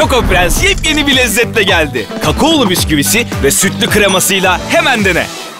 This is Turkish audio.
Choco Prens yepyeni bir lezzetle geldi. Kakaolu bisküvisi ve sütlü kremasıyla hemen dene.